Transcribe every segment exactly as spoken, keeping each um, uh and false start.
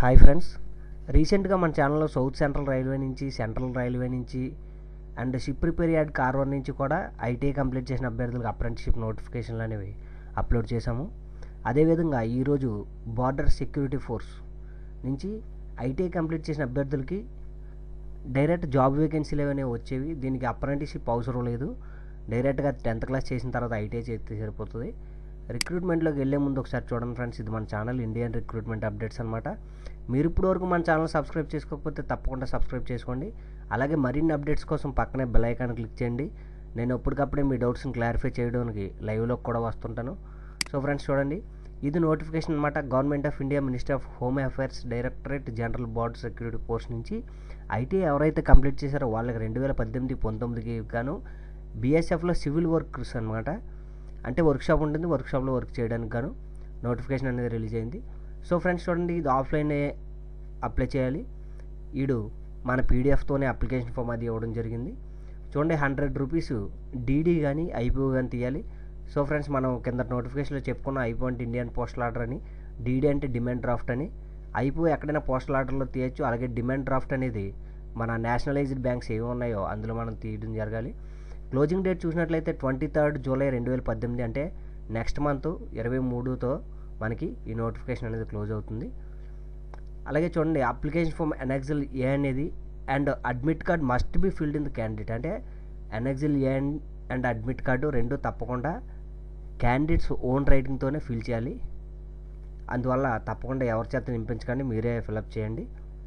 Hi friends, రీసెంట్గా మన ఛానల్లో సౌత్ సెంట్రల్ రైల్వే నుంచి, సెంట్రల్ రైల్వే నుంచి and ship repair yard Karwar నుంచి కూడా ఐటీఐ కంప్లీట్ చేసిన అభ్యర్థులకు అప్రెంటిస్షిప్ నోటిఫికేషన్లు అనేవి అప్లోడ్ చేశాము. అదేవిధంగా ఈరోజు బార్డర్ సెక్యూరిటీ ఫోర్స్ నుంచి ఐటీఐ కంప్లీట్ చేసిన అభ్యర్థులకి డైరెక్ట్ జాబ్ వేకెన్సీలు అనేవి వచ్చేవి. దీనికి అప్రెంటిస్షిప్ అవసరం లేదు, డైరెక్ట్గా టెన్త్ క్లాస్ చేసిన తర్వాత ఐటీఐ చేస్తే సరిపోతుంది. రిక్రూట్మెంట్లోకి వెళ్ళే ముందు ఒకసారి చూడండి ఫ్రెండ్స్, ఇది మన ఛానల్ ఇండియన్ రిక్రూట్మెంట్ అప్డేట్స్ అనమాట. మీరు ఇప్పటి వరకు మన ఛానల్ సబ్స్క్రైబ్ చేసుకోకపోతే తప్పకుండా సబ్స్క్రైబ్ చేసుకోండి. అలాగే మరిన్ని అప్డేట్స్ కోసం పక్కనే బెల్ ఐకాన్ క్లిక్ చేయండి. నేను ఎప్పటికప్పుడే మీ డౌట్స్ని క్లారిఫై చేయడానికి లైవ్లోకి కూడా వస్తుంటాను. సో ఫ్రెండ్స్ చూడండి, ఇది నోటిఫికేషన్ అనమాట. Government of India Ministry of Home Affairs Directorate General Border Security Force నుంచి ఐటీఐ ఎవరైతే కంప్లీట్ చేశారో వాళ్ళకి రెండు వేల పద్దెనిమిది పంతొమ్మిదికి గాను బీఎస్ఎఫ్లో సివిల్ వర్కర్స్ అనమాట, అంటే వర్క్షాప్ ఉంటుంది, వర్క్షాప్లో వర్క్ చేయడానికి గాను నోటిఫికేషన్ అనేది రిలీజ్ అయింది. సో ఫ్రెండ్స్ చూడండి, ఇది ఆఫ్లైన్ అప్లై చేయాలి. ఈడు మన పీడిఎఫ్తోనే అప్లికేషన్ ఫామ్ అది ఇవ్వడం జరిగింది. చూడండి, హండ్రెడ్ రూపీస్ డీడీ కానీ ఐపీఓ కానీ తీయాలి. సో ఫ్రెండ్స్, మనం కింద నోటిఫికేషన్లో చెప్పుకున్న ఐపీఓ అంటే ఇండియన్ పోస్టల్ ఆర్డర్ అని, డీడీ అంటే డిమాండ్ డ్రాఫ్ట్ అని. ఐపీఓ ఎక్కడైనా పోస్టల్ ఆర్డర్లో తీయచ్చు. అలాగే డిమాండ్ డ్రాఫ్ట్ అనేది మన నేషనలైజ్డ్ బ్యాంక్స్ ఏమి ఉన్నాయో అందులో మనం తీయడం జరగాలి. క్లోజింగ్ డేట్ చూసినట్లయితే ట్వంటీ థర్డ్ జూలై రెండు వేల పద్దెనిమిది అంటే నెక్స్ట్ మంత్ ఇరవై మూడుతో మనకి ఈ నోటిఫికేషన్ అనేది క్లోజ్ అవుతుంది. అలాగే చూడండి, అప్లికేషన్ ఫామ్ ఎన్ఎక్సెల్ ఏ అనేది and admit card must be filled in the candidate, అంటే annexure A and admit card రెండు తప్పకుండా క్యాండిడేట్స్ ఓన్ రైటింగ్తోనే ఫిల్ చేయాలి. అందువల్ల తప్పకుండా ఎవరి చేత నింపించకండి, మీరే ఫిల్అప్ చేయండి.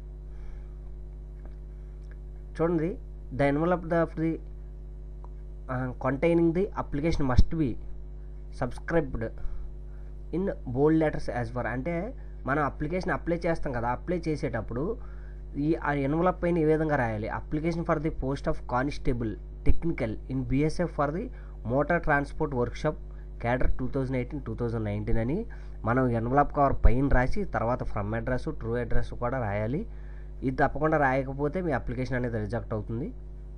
చూడండి, the envelope of the containing the application must be subscribed in bold letters as for, అంటే మనం అప్లికేషన్ అప్లై చేస్తాం కదా, అప్లై చేసేటప్పుడు ఈ ఆ ఎన్వలప్ పైన ఈ విధంగా రాయాలి: application for the post of constable technical in BSF for the motor transport workshop cadre two thousand eighteen two thousand nineteen అని మనం ఎన్వలప్ కవర్ పైన రాసి తర్వాత ఫ్రమ్ అడ్రస్, ట్రూ అడ్రస్ కూడా రాయాలి. ఇది తప్పకుండా రాయకపోతే మీ అప్లికేషన్ అనేది రిజెక్ట్ అవుతుంది.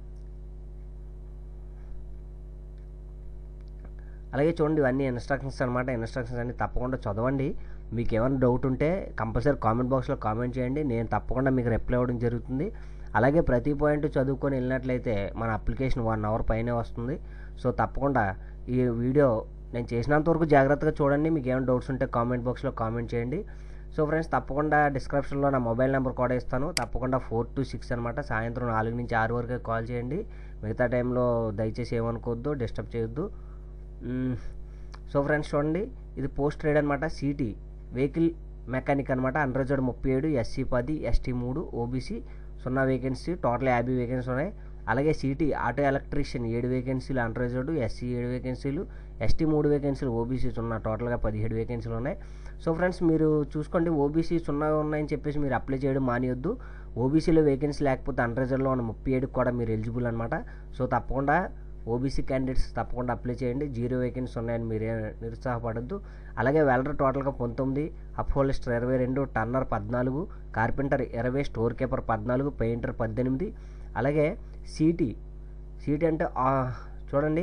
అలాగే చూడండి, ఇవన్నీ ఇన్స్ట్రక్షన్స్ అనమాట. ఇన్స్ట్రక్షన్స్ అన్ని తప్పకుండా చదవండి. మీకు ఏమైనా డౌట్ ఉంటే కంపల్సరీ కామెంట్ బాక్స్లో కామెంట్ చేయండి, నేను తప్పకుండా మీకు రిప్లై ఇవ్వడం జరుగుతుంది. అలాగే ప్రతి పాయింట్ చదువుకొని వెళ్ళినట్లయితే మన అప్లికేషన్ వన్ అవర్ పైనే వస్తుంది. సో తప్పకుండా ఈ వీడియో నేను చేసినంత వరకు జాగ్రత్తగా చూడండి. మీకు ఏమైనా డౌట్స్ ఉంటే కామెంట్ బాక్స్లో కామెంట్ చేయండి. సో ఫ్రెండ్స్, తప్పకుండా డిస్క్రిప్షన్లో నా మొబైల్ నెంబర్ కూడా ఇస్తాను. తప్పకుండా ఫోర్ టు సిక్స్ అనమాట, సాయంత్రం నాలుగు నుంచి ఆరు వరకే కాల్ చేయండి. మిగతా టైంలో దయచేసి ఏమనుకోవద్దు, డిస్టర్బ్ చేయొద్దు. సో ఫ్రెండ్స్ చూడండి, ఇది పోస్ట్ ట్రేడ్ అనమాట. సిటీ వెహికల్ మెకానిక్ అనమాట. అన్రిజర్వ్డ్ ముప్పై ఏడు, ఎస్సీ పది, ఎస్టీ మూడు, ఓబీసీ సున్నా వేకెన్సీ, టోటల్ యాభై వేకెన్సీ ఉన్నాయి. అలాగే సిటీ ఆటో ఎలక్ట్రీషియన్ ఏడు వేకెన్సీలు అన్రిజర్వ్డ్, ఎస్సీ ఏడు వేకెన్సీలు, ఎస్టీ మూడు వేకెన్సీలు, ఓబీసీ సున్నా, టోటల్గా పదిహేడు వేకెన్సీలు ఉన్నాయి. సో ఫ్రెండ్స్, మీరు చూసుకోండి, ఓబీసీ సున్నా ఉన్నాయని చెప్పేసి మీరు అప్లై చేయడం మానేయొద్దు. ఓబీసీలో వేకెన్సీ లేకపోతే అన్రిజర్వ్డ్లో ఉన్న ముప్పై ఏడుకి కూడా మీరు ఎలిజిబుల్ అనమాట. సో తప్పకుండా ఓబీసీ క్యాండిడేట్స్ తప్పకుండా అప్లై చేయండి. జీరో వేకెన్సీ ఉన్నాయని మీరే నిరుత్సాహపడద్దు. అలాగే వెల్డర్ టోటల్గా పంతొమ్మిది, అప్హోలిస్టర్ ఇరవై రెండు, టర్నర్ పద్నాలుగు, కార్పెంటర్ ఇరవై, స్టోర్ కీపర్ పద్నాలుగు, పెయింటర్ పద్దెనిమిది. అలాగే సీటీ సీటీ అంటే చూడండి,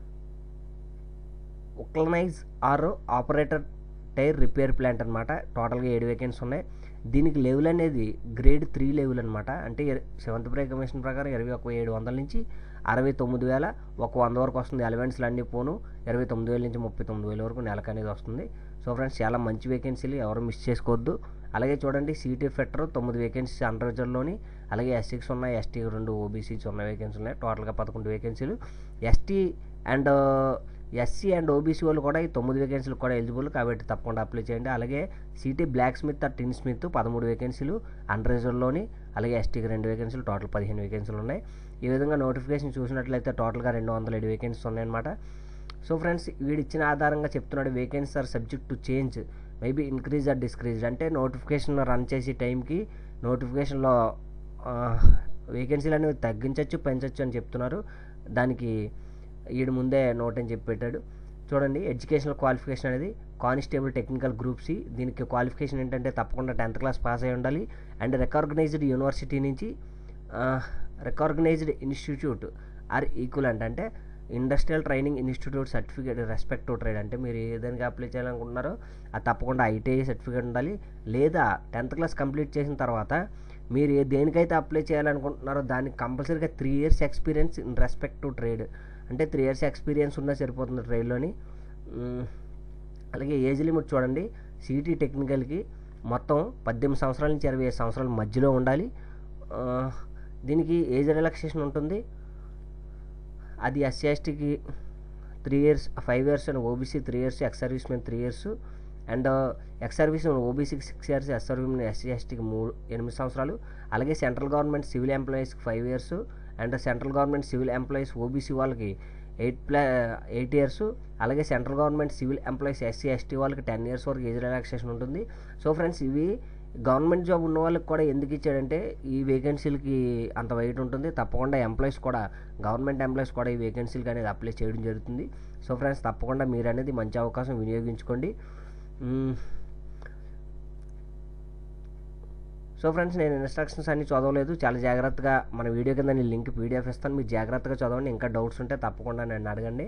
vulcanise or operator tyre repair plant అనమాట. టోటల్గా ఏడు వేకెన్సీ ఉన్నాయి. దీనికి లెవెల్ అనేది గ్రేడ్ త్రీ లెవెల్ అనమాట. అంటే సెవెంత్ పే కమిషన్ ప్రకారం ఇరవై ఒక ఏడు వందల నుంచి అరవై తొమ్మిది వేల ఒక వంద వరకు వస్తుంది. అలవెన్స్లు అన్నీ పోను ఇరవై తొమ్మిది వేల నుంచి ముప్పై తొమ్మిది వేల వరకు నెలకు అనేది వస్తుంది. సో ఫ్రెండ్స్, చాలా మంచి వేకెన్సీలు, ఎవరు మిస్ చేసుకోవద్దు. అలాగే చూడండి, సిటీ ఫెటర్ తొమ్మిది వేకెన్సీ అన్రిజర్వ్డ్లోని, అలాగే ఎస్సీకి ఉన్నాయి, ఎస్టీ రెండు, ఓబీసీకి ఉన్న వేకెన్సీ ఉన్నాయి. టోటల్గా పదకొండు వేకెన్సీలు. ST and SC and OBC వాళ్ళు కూడా ఈ తొమ్మిది వేకెన్సీలు కూడా ఎలిజిబుల్, కాబట్టి తప్పకుండా అప్లై చేయండి. అలాగే CT blacksmith or tinsmith పదమూడు వేకెన్సీలు అన్రిజర్వ్డ్లోని, అలాగే ఎస్టీకి రెండు వేకెన్సీలు, టోటల్ పదిహేను వేకెన్సీలు ఉన్నాయి. ఈ విధంగా నోటిఫికేషన్ చూసినట్లయితే టోటల్గా రెండు వందల ఏడు వేకెన్సీస్ ఉన్నాయన్నమాట. సో ఫ్రెండ్స్, వీడు ఇచ్చిన ఆధారంగా చెప్తున్నాడు, vacancy are subject to change maybe increase or decrease, అంటే నోటిఫికేషన్ రన్ చేసే టైంకి నోటిఫికేషన్లో వేకెన్సీలు అనేవి తగ్గించవచ్చు, పెంచవచ్చు అని చెప్తున్నారు. దానికి వీడు ముందే నోట్ అని చెప్పి పెట్టాడు. చూడండి, ఎడ్యుకేషనల్ క్వాలిఫికేషన్ అనేది కానిస్టేబుల్ టెక్నికల్ గ్రూప్ సి, దీనికి క్వాలిఫికేషన్ ఏంటంటే తప్పకుండా టెన్త్ క్లాస్ పాస్ అయి ఉండాలి. అండ్ రికగ్నైజ్డ్ యూనివర్సిటీ నుంచి రికగ్నైజ్డ్ ఇన్స్టిట్యూట్ ఆర్ ఈక్వలెంట్, అంటే industrial training institute certificate respect to trade, అంటే మీరు ఏదైనా అప్లై చేయాలనుకుంటున్నారో అది తప్పకుండా ఐటీఐ సర్టిఫికేట్ ఉండాలి. లేదా టెన్త్ క్లాస్ కంప్లీట్ చేసిన తర్వాత మీరు ఏ దేనికైతే అప్లై చేయాలనుకుంటున్నారో దానికి కంపల్సరీగా three years experience in respect to trade, అంటే త్రీ ఇయర్స్ ఎక్స్పీరియన్స్ ఉన్నా సరిపోతుంది ట్రేడ్లోని. అలాగే ఏజ్ లిమిట్ చూడండి, సిటీ టెక్నికల్కి మొత్తం పద్దెనిమిది సంవత్సరాల నుంచి ఇరవై ఐదు సంవత్సరాల మధ్యలో ఉండాలి. దీనికి ఏజ్ రిలాక్సేషన్ ఉంటుంది. అది ఎస్సీ ఎస్టీకి three years five years and OBC three years, ex servicemen three years and ex servicemen ఓబీసీకి six years, ex servicemen SC ఎస్టీకి మూడు ఎనిమిది సంవత్సరాలు. అలాగే సెంట్రల్ గవర్నమెంట్ సివిల్ ఎంప్లాయీస్కి five years and central government civil employees OBC వాళ్ళకి eight ప్లా eight years. అలాగే central government civil employees SC ST వాళ్ళకి టెన్ ఇయర్స్ వరకు ఏజ్ రిలాక్సేషన్ ఉంటుంది. సో ఫ్రెండ్స్, ఇవి గవర్నమెంట్ జాబ్ ఉన్న వాళ్ళకి కూడా ఎందుకు ఇచ్చాడంటే ఈ వేకెన్సీలకి అంత వెయిట్ ఉంటుంది. తప్పకుండా ఎంప్లాయీస్ కూడా గవర్నమెంట్ ఎంప్లాయీస్ కూడా ఈ వేకెన్సీలకి అనేది అప్లై చేయడం జరుగుతుంది. సో ఫ్రెండ్స్, తప్పకుండా మీరు అనేది మంచి అవకాశం వినియోగించుకోండి. సో ఫ్రెండ్స్, నేను ఇన్స్ట్రక్షన్స్ అన్ని చదవలేదు, చాలా జాగ్రత్తగా మన వీడియో కింద నేను లింక్ పీడిఎఫ్ ఇస్తాను, మీరు జాగ్రత్తగా చదవండి. ఇంకా డౌట్స్ ఉంటే తప్పకుండా నన్ను అడగండి.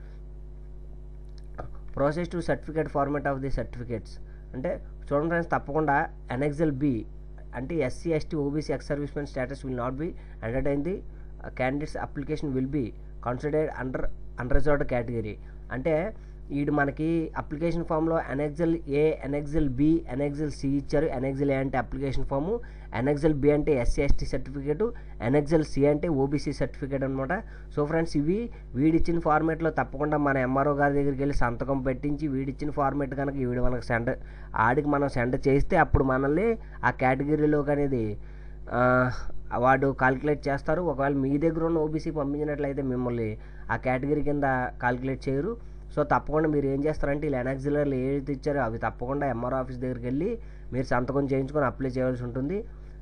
Process to certificate format of the certificates అంటే చూడండి ఫ్రెండ్స్, తప్పకుండా ఎన్ఎక్స్ఎల్ బి అంటే SC ST OBC ex servicemen status will not be entertain the candidates application will be considered under unreserved category. అంటే వీడు మనకి అప్లికేషన్ ఫామ్లో ఎన్ఎక్స్ఎల్ ఏ, ఎన్ఎక్స్ఎల్ B, ఎన్ఎక్స్ఎల్ C ఇచ్చారు. Annexure A అంటే అప్లికేషన్ ఫాము, ఎన్ఎక్స్ఎల్ బి అంటే SC ST certificate, annexure C అంటే OBC certificate అనమాట. So friends, ఇవి వీడిచ్చిన ఫార్మేట్లో తప్పకుండా మన ఎంఆర్ఓ గారి దగ్గరికి వెళ్ళి సంతకం పెట్టించి వీడిచ్చిన ఫార్మేట్ కనుక వీడు మనకు సెండ్ ఆడికి మనం సెండ్ చేస్తే అప్పుడు మనల్ని ఆ కేటగిరీలోకి అనేది వాడు కాలిక్యులేట్ చేస్తారు. ఒకవేళ మీ దగ్గర ఉన్న ఓబీసీ పంపించినట్లయితే మిమ్మల్ని ఆ కేటగిరీ కింద కాలిక్యులేట్ చేయరు. సో తప్పకుండా మీరు ఏం చేస్తారంటే ఇలా ఎన్ఎక్స్ఎల్ఆర్లు ఏదైతే ఇచ్చారో అవి తప్పకుండా ఎంఆర్ఓ ఆఫీస్ దగ్గరికి వెళ్ళి మీరు సంతకం చేయించుకొని అప్లై చేయాల్సి ఉంటుంది.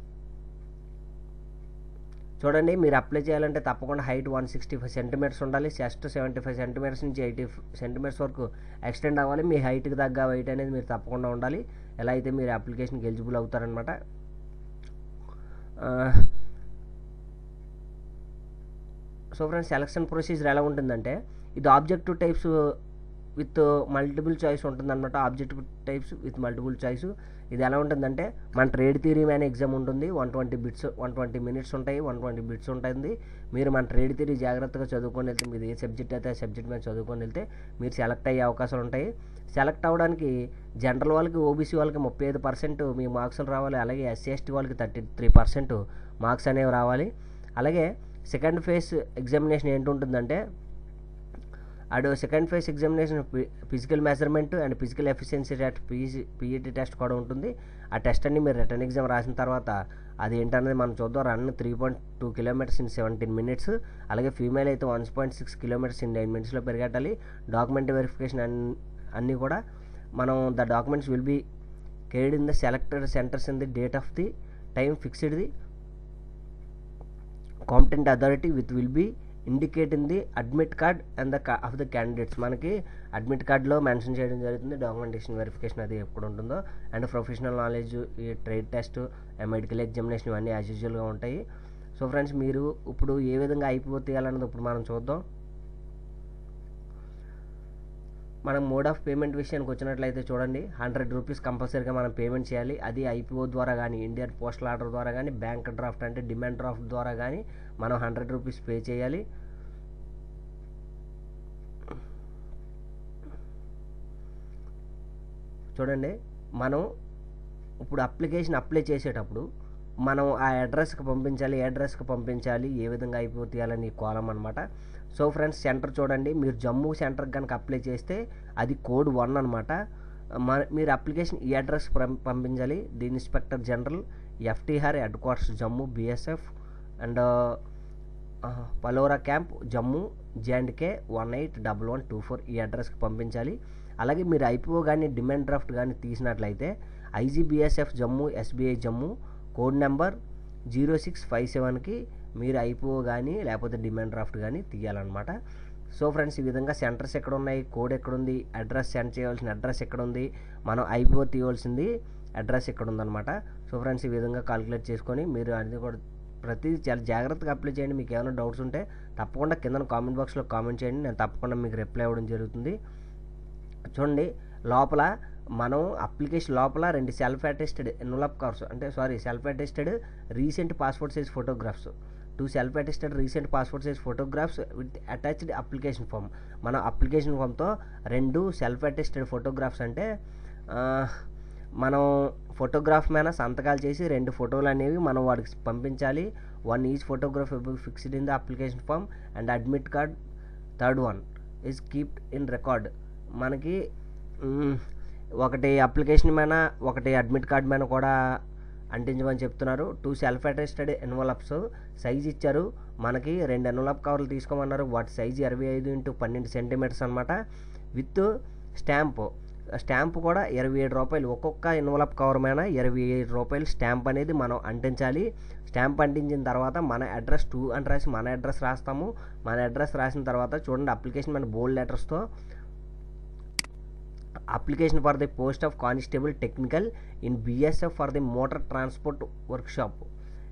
చూడండి, మీరు అప్లై చేయాలంటే తప్పకుండా height one sixty five centimetres ఉండాలి. చెస్ట్ సెవెంటీ ఫైవ్ సెంటీమీటర్స్ నుంచి ఎయిటీ సెంటీమీటర్స్ వరకు ఎక్స్టెండ్ అవ్వాలి. మీ హైట్కి తగ్గ వెయిట్ అనేది మీరు తప్పకుండా ఉండాలి. ఎలా అయితే మీరు అప్లికేషన్కి ఎలిజిబుల్ అవుతారనమాట. సో ఫ్రెండ్స్, సెలక్షన్ ప్రొసీజర్ ఎలా ఉంటుందంటే ఇది objective types with multiple choice ఉంటుంది అనమాట. Objective types with multiple choice ఇది ఎలా ఉంటుందంటే మన ట్రేడ్ థియరీ అనే ఎగ్జామ్ ఉంటుంది. One twenty bits one twenty minutes ఉంటాయి, వన్ ట్వంటీ బిట్స్ ఉంటుంది. మీరు మన ట్రేడ్ థియరీ జాగ్రత్తగా చదువుకొని వెళ్తే మీరు ఏ సబ్జెక్ట్ అయితే ఆ సబ్జెక్ట్ మీద చదువుకొని వెళ్తే మీరు సెలెక్ట్ అయ్యే అవకాశాలు ఉంటాయి. సెలెక్ట్ అవ్వడానికి జనరల్ వాళ్ళకి ఓబీసీ వాళ్ళకి ముప్పై ఐదు పర్సెంట్ మీ మార్క్స్లు రావాలి. అలాగే ఎస్సీ ఎస్టీ వాళ్ళకి థర్టీ త్రీ పర్సెంట్ మార్క్స్ అనేవి రావాలి. అలాగే సెకండ్ ఫేజ్ ఎగ్జామినేషన్ ఏంటుంటుందంటే అటు second phase examination physical measurement and physical efficiency test పీజీ పీఈటీ టెస్ట్ కూడా ఉంటుంది. ఆ టెస్ట్ అన్ని మీరు రిటర్న్ ఎగ్జామ్ రాసిన తర్వాత అది ఏంటనేది మనం చూద్దాం. Run three point two kilometres in seventeen minutes. అలాగే ఫీమేల్ అయితే one point six kilometres in nine మినిట్స్లో పరిగెట్టాలి. డాక్యుమెంట్ వెరిఫికేషన్ అన్ని అన్నీ కూడా మనం the documents will be cared in the selected centres in the date of the time fixed the competent authority with will be indicate in the admit card and the of the candidates. మనకి admit కార్డ్లో mention చేయడం జరుగుతుంది documentation verification అది ఎప్పుడు ఉంటుందో. And professional knowledge, ఈ trade test, medical examination ఇవన్నీ as యూజువల్గా ఉంటాయి. సో ఫ్రెండ్స్, మీరు ఇప్పుడు ఏ విధంగా ఐపీఓ తీయాలన్నది ఇప్పుడు మనం చూద్దాం. మనం మోడ్ ఆఫ్ పేమెంట్ విషయానికి వచ్చినట్లయితే చూడండి, హండ్రెడ్ రూపీస్ కంపల్సరీగా మనం పేమెంట్ చేయాలి. అది ఐపీఓ ద్వారా కానీ, ఇండియన్ పోస్టల్ ఆర్డర్ ద్వారా కానీ, బ్యాంక్ డ్రాఫ్ట్ అంటే డిమాండ్ డ్రాఫ్ట్ ద్వారా కానీ మనం హండ్రెడ్ రూపీస్ పే చేయాలి. చూడండి, మనం ఇప్పుడు అప్లికేషన్ అప్లై చేసేటప్పుడు మనం ఆ అడ్రస్కి పంపించాలి, ఏ అడ్రస్కి పంపించాలి, ఏ విధంగా ఐపీఓ తీయాలని కోలం అనమాట. సో ఫ్రెండ్స్, సెంటర్ చూడండి, మీరు జమ్మూ సెంటర్కి కనుక అప్లై చేస్తే అది కోడ్ వన్ అనమాట. మీరు అప్లికేషన్ ఈ అడ్రస్ పంపించాలి. The inspector general FTR headquarters Jammu BSF and Paloura camp Jammu J and K one eight double one two four ఈ అడ్రస్కి పంపించాలి. అలాగే మీరు ఐపీఓ కానీ డిమాండ్ డ్రాఫ్ట్ కానీ తీసినట్లయితే IGBSF Jammu SBI Jammu code number zero six five సెవెన్కి మీరు ఐపీఓ కానీ లేకపోతే డిమాండ్ డ్రాఫ్ట్ కానీ తీయాలన్నమాట. సో ఫ్రెండ్స్, ఈ విధంగా సెంటర్స్ ఎక్కడ ఉన్నాయి, కోడ్ ఎక్కడుంది, అడ్రస్ సెండ్ చేయవలసిన అడ్రస్ ఎక్కడ ఉంది, మనం ఐపీఓ తీయవలసింది అడ్రస్ ఎక్కడ ఉందన్నమాట. సో ఫ్రెండ్స్, ఈ విధంగా కాలిక్యులేట్ చేసుకొని మీరు అది కూడా ప్రతిదీ చాలా జాగ్రత్తగా అప్లై చేయండి. మీకు ఏమైనా డౌట్స్ ఉంటే తప్పకుండా కింద కామెంట్ బాక్స్లో కామెంట్ చేయండి, నేను తప్పకుండా మీకు రిప్లై ఇవ్వడం జరుగుతుంది. చూడండి, లోపల మనం అప్లికేషన్ లోపల రెండు సెల్ఫ్ అటెస్టెడ్ ఎన్వలప్ కవర్స్ అంటే sorry self attested recent passport size photographs two self attested recent passport size photographs with attached application form. మన అప్లికేషన్ ఫామ్తో రెండు సెల్ఫ్ అటెస్టెడ్ ఫోటోగ్రాఫ్స్ అంటే మనం ఫోటోగ్రాఫ్ మీద సంతకాలు చేసి రెండు ఫోటోలు అనేవి మనం వాడికి పంపించాలి. One is photograph fixed in the application form and admit card third one is keeped in record. మనకి ఒకటి అప్లికేషన్ మీద ఒకటి అడ్మిట్ కార్డ్ మీద కూడా అంటించమని చెప్తున్నారు. Two self attested envelopes size ఇచ్చారు మనకి. రెండు ఎన్వలప్ కవర్లు తీసుకోమన్నారు. వాటి సైజు ఇరవై ఐదు ఇంటూ పన్నెండు సెంటీమీటర్స్ అనమాట. విత్ స్టాంపు స్టాంప్ కూడా ఇరవై ఏడు రూపాయలు ఒక్కొక్క ఎన్వలప్ కవర్ మీద ఇరవై ఏడు రూపాయలు స్టాంప్ అనేది మనం అంటించాలి. స్టాంప్ అంటించిన తర్వాత మన అడ్రస్ టూ అని రాసి మన అడ్రస్ రాస్తాము. మన అడ్రస్ రాసిన తర్వాత చూడండి, అప్లికేషన్ మన బోల్డ్ లెటర్స్తో application for the post of constable technical in BSF for the motor transport workshop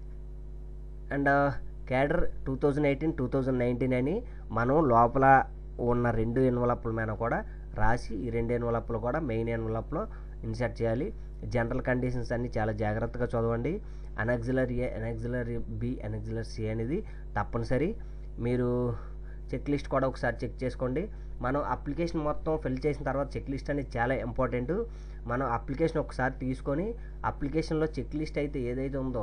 and cadre two thousand eighteen two thousand nineteen అని మనం లోపల ఉన్న రెండు ఎన్వలప్ల మీద కూడా రాసి ఈ రెండు ఎన్వలప్లు కూడా మెయిన్ ఎన్వలప్లో ఇన్సర్ట్ చేయాలి. జనరల్ కండిషన్స్ అన్నీ చాలా జాగ్రత్తగా చదవండి. అనెక్సిలర్ ఏ, అనెక్సిలర్ బి, అనెక్సిలర్ సి అనేది తప్పనిసరి. మీరు చెక్ లిస్ట్ కూడా ఒకసారి చెక్ చేసుకోండి. మనం అప్లికేషన్ మొత్తం ఫిల్ చేసిన తర్వాత చెక్ లిస్ట్ అనేది చాలా ఇంపార్టెంట్. మనం అప్లికేషన్ ఒకసారి తీసుకొని అప్లికేషన్లో చెక్ లిస్ట్ అయితే ఏదైతే ఉందో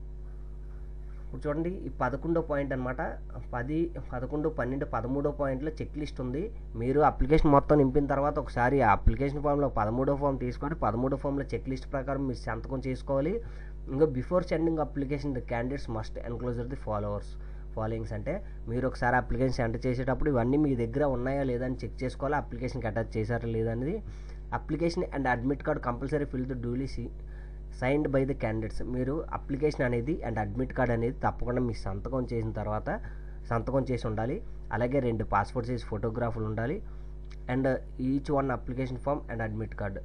ఇప్పుడు చూడండి, ఈ పదకొండో పాయింట్ అనమాట. పది పదకొండు పన్నెండు పదమూడో పాయింట్లో చెక్ లిస్ట్ ఉంది. మీరు అప్లికేషన్ మొత్తం నింపిన తర్వాత ఒకసారి ఆ అప్లికేషన్ ఫామ్లో పదమూడో ఫామ్ తీసుకొని పదమూడో ఫామ్లో చెక్ లిస్ట్ ప్రకారం మీరు సంతకం చేసుకోవాలి. ఇంకా before sending application the candidates must enclosure the followers followings అంటే మీరు ఒకసారి అప్లికేషన్ సెండ్ చేసేటప్పుడు ఇవన్నీ మీ దగ్గర ఉన్నాయా లేదా అని చెక్ చేసుకోవాలి. అప్లికేషన్కి అటాచ్ చేశారా లేదా అనేది. Application and admit card compulsory fill the duly C signed by the candidates. మీరు అప్లికేషన్ అనేది అండ్ అడ్మిట్ కార్డ్ అనేది తప్పకుండా మీ సంతకం చేసిన తర్వాత సంతకం చేసి ఉండాలి. అలాగే రెండు పాస్పోర్ట్ సైజ్ ఫోటోగ్రాఫ్లు ఉండాలి. And each one application form and admit card.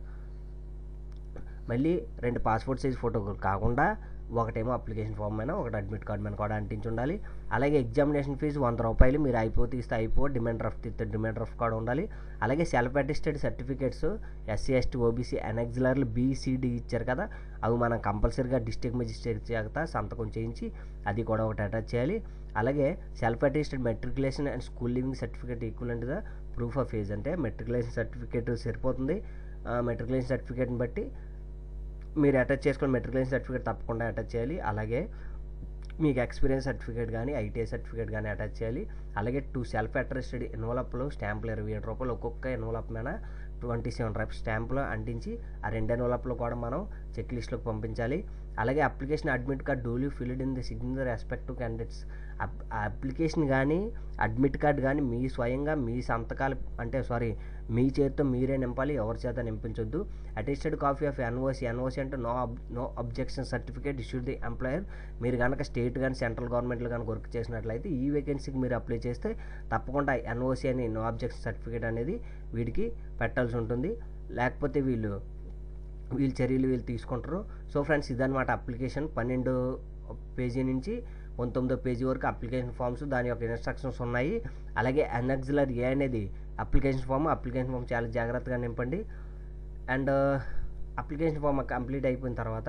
మళ్ళీ రెండు పాస్పోర్ట్ సైజ్ ఫోటోగ్రాఫ్ కాకుండా ఒకటేమో అప్లికేషన్ ఫామ్ మీద ఒకటి అడ్మిట్ కార్డ్ మీద కూడా అంటించి ఉండాలి. అలాగే ఎగ్జామినేషన్ ఫీజు వంద రూపాయలు. మీరు అయిపో తీస్తే అయిపో, డిమాండ్ డ్రాఫ్ట్ తీస్తే డిమాండ్ డ్రాఫ్ట్ కూడా ఉండాలి. అలాగే self attested certificates SC ST OBC అనెక్సిలర్లు బీసీడీ ఇచ్చారు కదా, అవి మనం కంపల్సరీగా డిస్ట్రిక్ట్ మెజిస్ట్రేట్ చేత సంతకం చేయించి అది కూడా ఒకటి అటాచ్ చేయాలి. అలాగే self attested matriculation and school living certificate equivalent the proof of age. అంటే మెట్రికులేషన్ సర్టిఫికేట్ సరిపోతుంది. మెట్రికులేషన్ సర్టిఫికేట్ని బట్టి మీరు అటాచ్ చేసుకుని మెట్రికులేషన్ సర్టిఫికేట్ తప్పకుండా అటాచ్ చేయాలి. అలాగే మీకు ఎక్స్పీరియన్స్ సర్టిఫికేట్ కానీ ఐటీఐ సర్టిఫికేట్ కానీ అటాచ్ చేయాలి. అలాగే టూ సెల్ఫ్ అటెస్టెడ్ ఎన్వలప్లు స్టాంపులు ఇరవై ఏడు రూపాయలు ఒక్కొక్క ఎన్వలప్ మీద ట్వంటీ సెవెన్ రూపీస్ స్టాంపులు అంటించి ఆ రెండు ఎన్వలప్లు కూడా మనం చెక్ లిస్ట్లోకి పంపించాలి. అలాగే application admit card duly filled in the signature respective candidates. Application కానీ అడ్మిట్ కార్డ్ కానీ మీ స్వయంగా మీ సంతకాలు అంటే సారీ మీ చేతితో మీరే నింపాలి, ఎవరి చేత నింపించొద్దు. Attested copy of NOC. NOC అంటే no ab no objection certificate issued the employer. మీరు కనుక స్టేట్ కానీ సెంట్రల్ గవర్నమెంట్లో కనుక వర్క్ చేసినట్లయితే ఈ వేకెన్సీకి మీరు అప్లై చేస్తే తప్పకుండా ఎన్ఓసి అని నో అబ్జెక్షన్ సర్టిఫికేట్ అనేది వీడికి పెట్టాల్సి ఉంటుంది. లేకపోతే వీళ్ళు వీళ్ళు చర్యలు వీళ్ళు తీసుకుంటారు. సో ఫ్రెండ్స్, ఇదన్నమాట అప్లికేషన్. పన్నెండు పేజీ నుంచి పంతొమ్మిదో పేజీ వరకు అప్లికేషన్ ఫామ్స్, దాని యొక్క ఇన్స్ట్రక్షన్స్ ఉన్నాయి. అలాగే అనెక్సిలర్ ఏ అనేది అప్లికేషన్ ఫామ్. అప్లికేషన్ ఫామ్ చాలా జాగ్రత్తగా నింపండి. అండ్ అప్లికేషన్ ఫామ్ కంప్లీట్ అయిపోయిన తర్వాత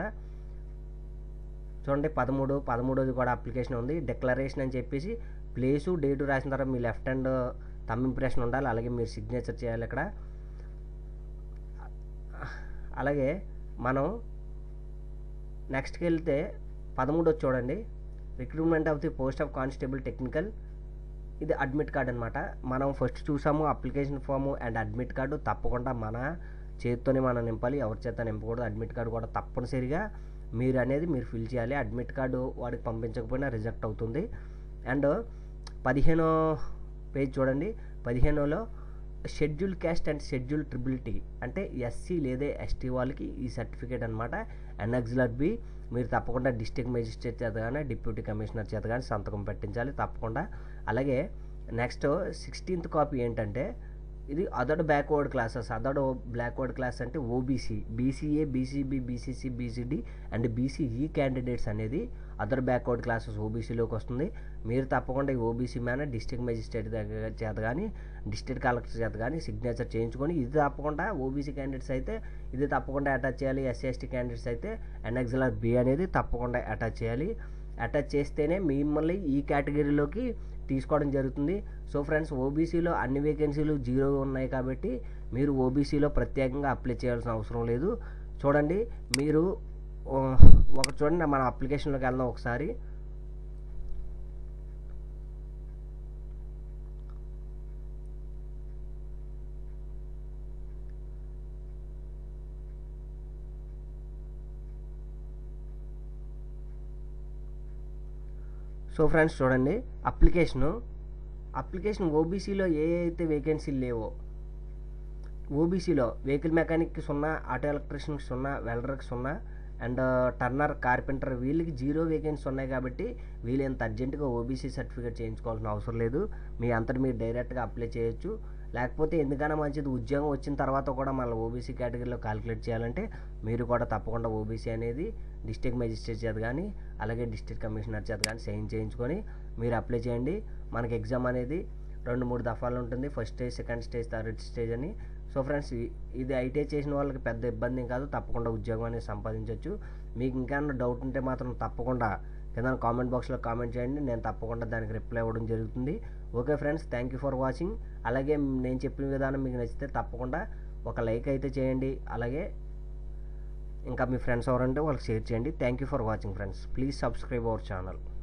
చూడండి, పదమూడు పదమూడోది కూడా అప్లికేషన్ ఉంది. డిక్లరేషన్ అని చెప్పేసి ప్లేసు డేటు రాసిన తర్వాత మీ లెఫ్ట్ హ్యాండ్ థంబ్ ఇంప్రెషన్ ఉండాలి. అలాగే మీరు సిగ్నేచర్ చేయాలి ఇక్కడ. అలాగే మనం నెక్స్ట్కి వెళ్తే పదమూడోది చూడండి, recruitment of the post of constable technical. ఇది అడ్మిట్ కార్డ్ అనమాట. మనం ఫస్ట్ చూసాము application form and admit card తప్పకుండా మన చేతితోనే మనం నింపాలి, ఎవరి చేత నింపకూడదు. అడ్మిట్ కార్డు కూడా తప్పనిసరిగా మీరు అనేది మీరు ఫిల్ చేయాలి. అడ్మిట్ కార్డు వాడికి పంపించకపోయినా రిజెక్ట్ అవుతుంది. అండ్ పదిహేనో పేజ్ చూడండి, పదిహేనులో షెడ్యూల్ క్యాస్ట్ అండ్ షెడ్యూల్ ట్రిబిలిటీ అంటే ఎస్సీ లేదా ఎస్టీ వాళ్ళకి ఈ సర్టిఫికేట్ అనమాట. అనెక్సిలర్ బి మీరు తప్పకుండా డిస్ట్రిక్ట్ మెజిస్ట్రేట్ చేత కానీ డిప్యూటీ కమిషనర్ చేత కానీ సంతకం పెట్టించాలి తప్పకుండా. అలాగే నెక్స్ట్ సిక్స్టీన్త్ కాపీ ఏంటంటే ఇది other backward classes. Other backward class అంటే OBC, BCA, BCB, BCC, BCD and BCE candidates అనేది అదర్ బ్యాక్వర్డ్ క్లాసెస్ ఓబీసీలోకి వస్తుంది. మీరు తప్పకుండా ఈ ఓబీసీ మీద డిస్ట్రిక్ట్ మేజిస్ట్రేట్ దగ్గర చేత కానీ డిస్ట్రిక్ట్ కలెక్టర్ చేత కానీ సిగ్నేచర్ చేయించుకొని ఇది తప్పకుండా ఓబీసీ క్యాండిడేట్స్ అయితే ఇది తప్పకుండా అటాచ్ చేయాలి. ఎస్సీ ఎస్టీ క్యాండిడేట్స్ అయితే ఎన్ఎక్స్ఎల్ఆర్ బి అనేది తప్పకుండా అటాచ్ చేయాలి. అటాచ్ చేస్తేనే మిమ్మల్ని ఈ కేటగిరీలోకి తీసుకోవడం జరుగుతుంది. సో ఫ్రెండ్స్, ఓబీసీలో అన్ని వేకెన్సీలు జీరో ఉన్నాయి కాబట్టి మీరు ఓబీసీలో ప్రత్యేకంగా అప్లై చేయాల్సిన అవసరం లేదు. చూడండి, మీరు ఒక చూడండి మన అప్లికేషన్లోకి వెళ్దాం ఒకసారి. సో ఫ్రెండ్స్ చూడండి, అప్లికేషను అప్లికేషన్ ఓబీసీలో ఏ అయితే వేకెన్సీలు లేవో, ఓబీసీలో వెహికల్ మెకానిక్కి సున్నా, ఆటో ఎలక్ట్రీషియన్కి సున్నా, వెల్డర్కి సున్నా అండ్ టర్నర్, కార్పెంటర్ వీళ్ళకి జీరో వేకెన్సీ ఉన్నాయి కాబట్టి వీళ్ళు ఎంత అర్జెంటుగా ఓబీసీ సర్టిఫికేట్ చేయించుకోవాల్సిన అవసరం లేదు. మీ అంతటి మీరు డైరెక్ట్గా అప్లై చేయొచ్చు. లేకపోతే ఎందుకైనా మంచిది, ఉద్యోగం వచ్చిన తర్వాత కూడా మళ్ళీ ఓబీసీ కేటగిరీలో క్యాలిక్యులేట్ చేయాలంటే మీరు కూడా తప్పకుండా ఓబీసీ అనేది డిస్ట్రిక్ట్ మేజిస్ట్రేట్ చేత కానీ అలాగే డిస్ట్రిక్ట్ కమిషనర్ చేత కానీ సైన్ చేయించుకొని మీరు అప్లై చేయండి. మనకి ఎగ్జామ్ అనేది రెండు మూడు దఫాలు ఉంటుంది, first stage, second stage, third stage అని. సో ఫ్రెండ్స్, ఇది ఐటీఐ చేసిన వాళ్ళకి పెద్ద ఇబ్బంది ఏం కాదు, తప్పకుండా ఉద్యోగం అనేది సంపాదించవచ్చు. మీకు ఇంకా డౌట్ ఉంటే మాత్రం తప్పకుండా కింద కామెంట్ బాక్స్లో కామెంట్ చేయండి, నేను తప్పకుండా దానికి రిప్లై ఇవ్వడం జరుగుతుంది. Okay friends, thank you for watching. అలాగే నేను చెప్పిన విధానం మీకు నచ్చితే తప్పకుండా ఒక లైక్ అయితే చేయండి. అలాగే ఇంకా మీ ఫ్రెండ్స్ ఎవరంటే వాళ్ళకి షేర్ చేయండి. Thank you for watching friends. Please subscribe our channel.